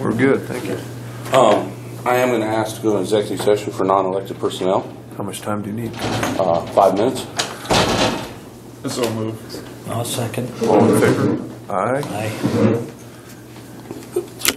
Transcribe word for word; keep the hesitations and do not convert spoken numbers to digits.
We're good, thank you. Um, I am going to ask to go into executive session for non-elected personnel. How much time do you need? Uh, five minutes. So moved. I'll second. All in favor? Aye. Aye.